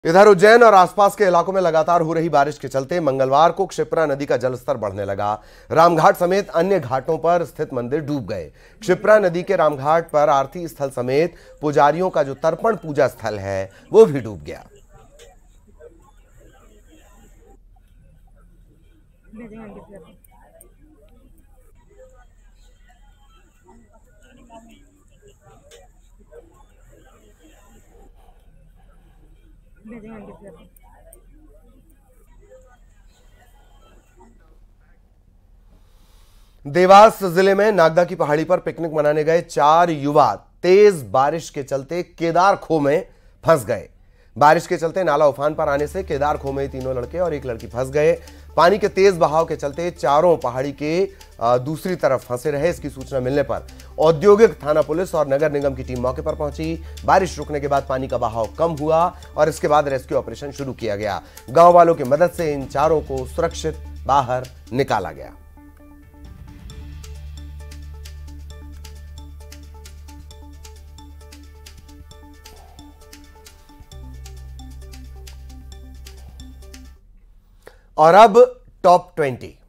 इधर उज्जैन और आसपास के इलाकों में लगातार हो रही बारिश के चलते मंगलवार को क्षिप्रा नदी का जलस्तर बढ़ने लगा। रामघाट समेत अन्य घाटों पर स्थित मंदिर डूब गए। क्षिप्रा नदी के रामघाट पर आरती स्थल समेत पुजारियों का जो तर्पण पूजा स्थल है वो भी डूब गया। देवास जिले में नागदा की पहाड़ी पर पिकनिक मनाने गए 4 युवा तेज बारिश के चलते केदार खो में फंस गए। बारिश के चलते नाला उफान पर आने से केदार खो में 3 लड़के और 1 लड़की फंस गए। पानी के तेज बहाव के चलते चारों पहाड़ी के दूसरी तरफ फंसे रहे। इसकी सूचना मिलने पर औद्योगिक थाना पुलिस और नगर निगम की टीम मौके पर पहुंची। बारिश रुकने के बाद पानी का बहाव कम हुआ और इसके बाद रेस्क्यू ऑपरेशन शुरू किया गया। गांव वालों की मदद से इन चारों को सुरक्षित बाहर निकाला गया। और अब टॉप 20।